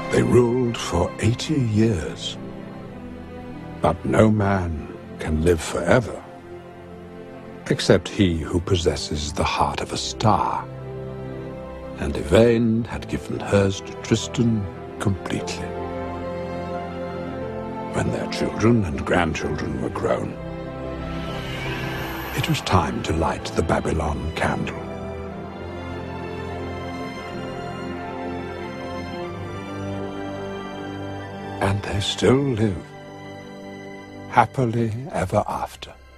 They ruled for 80 years. But no man can live forever, except he who possesses the heart of a star. And Yvain had given hers to Tristan completely. When their children and grandchildren were grown, it was time to light the Babylon candle. And they still live happily ever after.